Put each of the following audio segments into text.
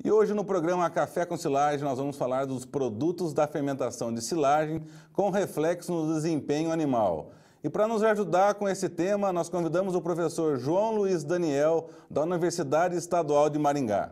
E hoje no programa Café com Silagem nós vamos falar dos produtos da fermentação de silagem com reflexo no desempenho animal. E para nos ajudar com esse tema, nós convidamos o professor João Luiz Daniel, da Universidade Estadual de Maringá.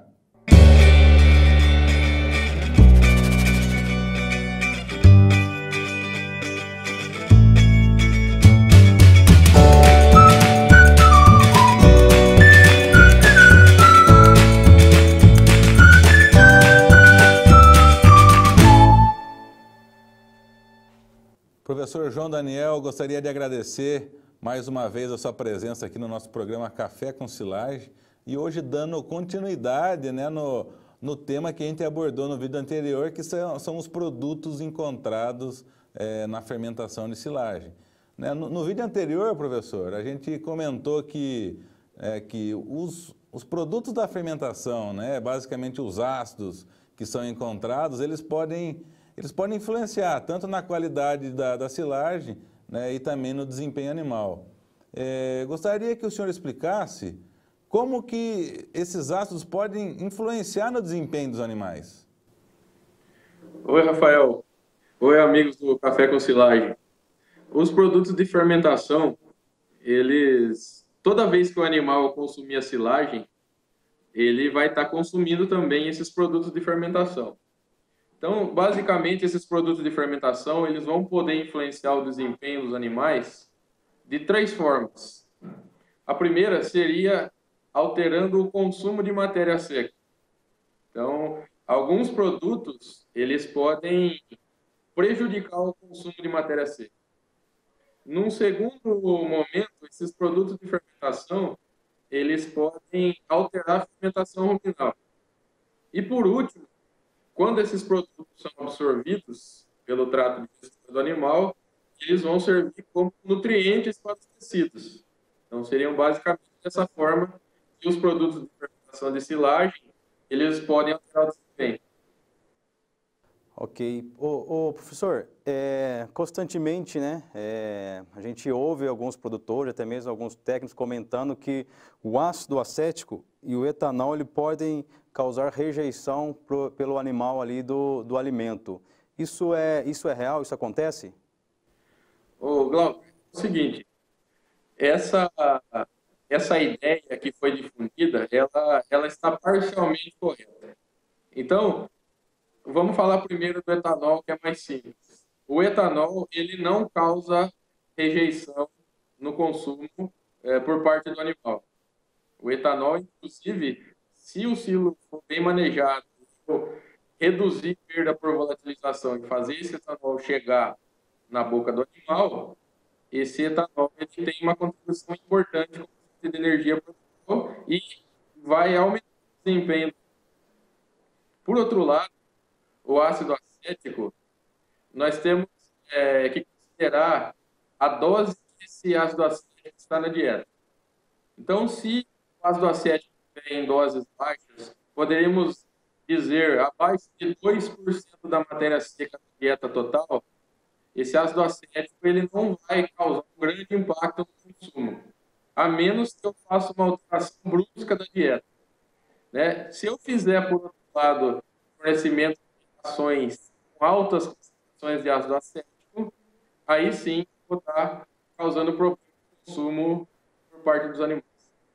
Professor João Daniel, gostaria de agradecer mais uma vez a sua presença aqui no nosso programa Café com Silagem e hoje dando continuidade, né, no tema que a gente abordou no vídeo anterior, que são os produtos encontrados na fermentação de silagem. Né, no vídeo anterior, professor, a gente comentou que os produtos da fermentação, né, basicamente os ácidos que são encontrados, eles podem influenciar tanto na qualidade da silagem, né, e também no desempenho animal. Gostaria que o senhor explicasse como que esses ácidos podem influenciar no desempenho dos animais. Oi, Rafael. Oi, amigos do Café com Silagem. Os produtos de fermentação, toda vez que o animal consumir a silagem, ele vai estar consumindo também esses produtos de fermentação. Então, basicamente, esses produtos de fermentação, eles vão poder influenciar o desempenho dos animais de três formas. A primeira seria alterando o consumo de matéria seca. Então, alguns produtos, eles podem prejudicar o consumo de matéria seca. Num segundo momento, esses produtos de fermentação, eles podem alterar a fermentação ruminal. E por último, quando esses produtos são absorvidos pelo trato digestivo do animal, eles vão servir como nutrientes para os tecidos. Então, seriam basicamente dessa forma que os produtos de fermentação de silagem, eles podem alterar o desempenho. Ok. Professor, constantemente, né, a gente ouve alguns produtores, até mesmo alguns técnicos comentando que o ácido acético e o etanol ele podem causar rejeição pelo animal ali do alimento. Isso é real? Isso acontece? Glauco, é o seguinte, essa ideia que foi difundida, ela está parcialmente correta. Então, vamos falar primeiro do etanol, que é mais simples. O etanol, ele não causa rejeição no consumo por parte do animal. O etanol, inclusive, se o silo for bem manejado, reduzir perda por volatilização e fazer esse etanol chegar na boca do animal, esse etanol ele tem uma contribuição importante de energia para o animal e vai aumentar o desempenho. Por outro lado, o ácido acético, nós temos que considerar a dose desse ácido acético que está na dieta. Então, se o ácido acético tem em doses baixas, poderíamos dizer abaixo de 2% da matéria seca da dieta total, esse ácido acético ele não vai causar um grande impacto no consumo, a menos que eu faça uma alteração brusca da dieta. Né? Se eu fizer, por outro lado, fornecimento de ações com altas concentrações de ácido acético, aí sim vou estar causando problema de consumo por parte dos animais.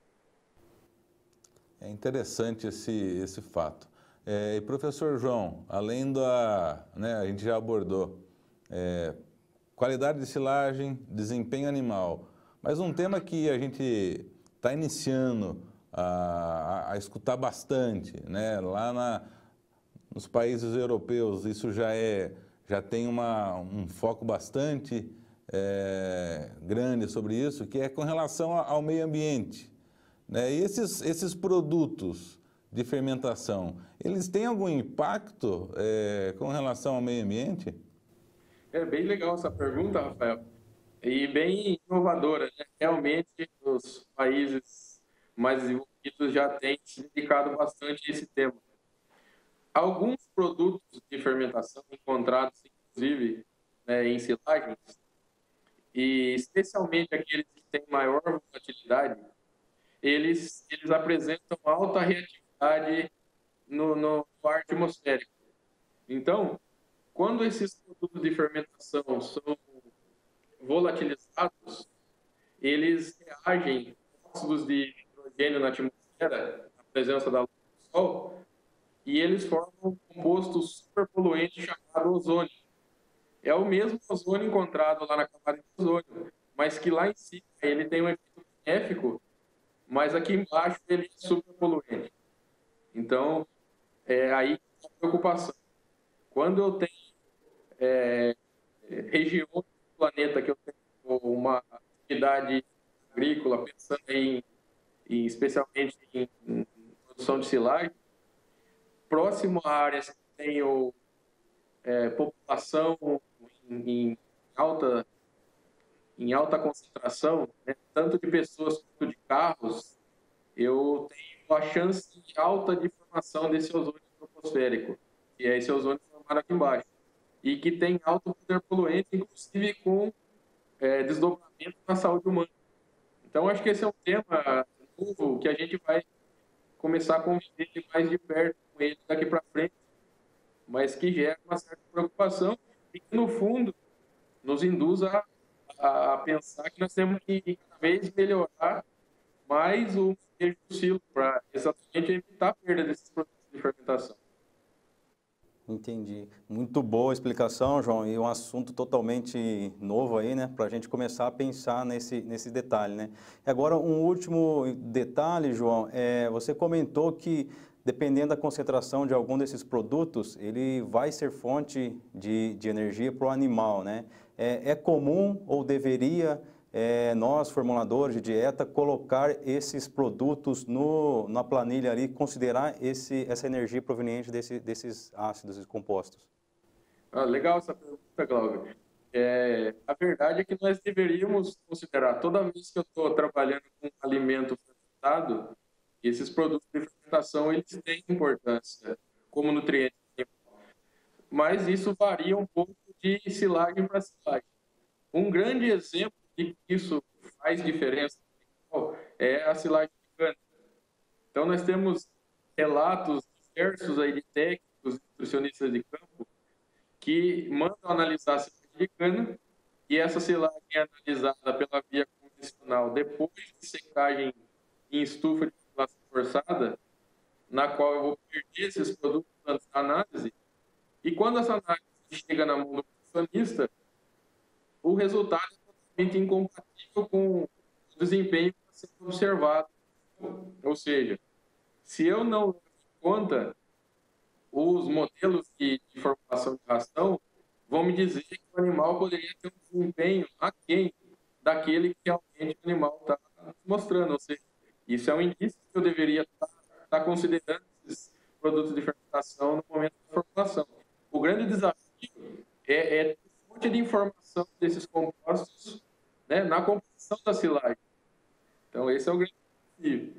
É interessante esse fato. E professor João, além né, a gente já abordou qualidade de silagem, desempenho animal, mas um tema que a gente está iniciando a escutar bastante, né, lá nos países europeus, isso já tem um foco bastante grande sobre isso, que é com relação ao meio ambiente. Né? E esses produtos de fermentação, eles têm algum impacto com relação ao meio ambiente? É bem legal essa pergunta, Rafael, e bem inovadora, né? Realmente, os países mais desenvolvidos já têm se dedicado bastante a esse tema. Alguns produtos de fermentação encontrados, inclusive, né, em silagens, e especialmente aqueles que têm maior volatilidade, eles apresentam alta reatividade no ar atmosférico. Então, quando esses produtos de fermentação são volatilizados, eles reagem com óxidos de hidrogênio na atmosfera, na presença da luz do Sol, e eles formam um composto superpoluente chamado ozônio. É o mesmo ozônio encontrado lá na camada de ozônio, mas que lá em cima ele tem um efeito benéfico, mas aqui embaixo ele é superpoluente. Então, é aí que está a preocupação. Quando eu tenho regiões do planeta que eu tenho uma atividade agrícola, pensando especialmente em produção de silagem, próximo a áreas que tenham população em alta concentração, né, tanto de pessoas quanto de carros, eu tenho a chance alta de formação desse ozônio troposférico, que é esse ozônio formado aqui embaixo, e que tem alto poder poluente, inclusive com desdobramento na saúde humana. Então, acho que esse é um tema novo que a gente vai começar a conviver mais de perto com ele daqui para frente, mas que gera uma certa preocupação e que, no fundo, nos induz a pensar que nós temos que cada vez melhorar mais o manejo do silo para exatamente evitar a perda desses produtos de fermentação. Entendi. Muito boa explicação, João, e um assunto totalmente novo aí, né, para a gente começar a pensar nesse detalhe, né. E agora, um último detalhe, João, você comentou que, dependendo da concentração de algum desses produtos, ele vai ser fonte de energia para o animal, né. É comum ou deveria nós, formuladores de dieta, colocar esses produtos na planilha ali, considerar essa energia proveniente desses ácidos e compostos? Legal essa pergunta, Cláudio. A verdade é que nós deveríamos considerar, toda vez que eu estou trabalhando com alimento fermentado, esses produtos de fermentação eles têm importância como nutriente, mas isso varia um pouco de silagem para silagem. Um grande exemplo de que isso faz diferença é a silagem de cana. Então, nós temos relatos diversos aí de técnicos, nutricionistas de campo, que mandam analisar a silagem de cana, e essa silagem é analisada pela via convencional depois de secagem em estufa de ventilação forçada, na qual eu vou perder esses produtos antes da análise, e quando essa análise chega na mão do nutricionista, o resultado é totalmente incompatível com o desempenho que está sendo observado. Ou seja, se eu não levo em conta os modelos de formulação de ração, vão me dizer que o animal poderia ter um desempenho aquém daquele que realmente o animal está mostrando. Ou seja, isso é um indício que eu deveria estar considerando esses produtos de fermentação no momento da formulação. O grande desafio é fonte de informação desses compostos, né, na composição da silagem. Então, esse é o grande desafio.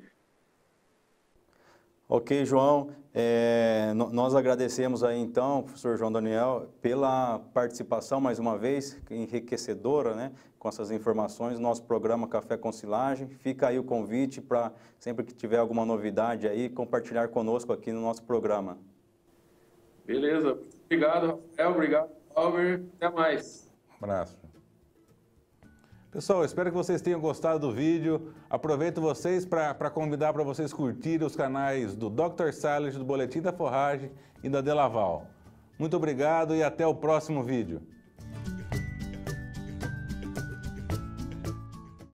Ok, João. Nós agradecemos aí, então, professor João Daniel, pela participação, mais uma vez, enriquecedora, né, com essas informações no nosso programa Café com Silagem. Fica aí o convite para, sempre que tiver alguma novidade aí, compartilhar conosco aqui no nosso programa. Beleza. Obrigado, Rafael. Obrigado, Albert. Até mais. Um abraço. Pessoal, espero que vocês tenham gostado do vídeo. Aproveito vocês para convidar para vocês curtirem os canais do Dr. Salles, do Boletim da Forragem e da Delaval. Muito obrigado e até o próximo vídeo.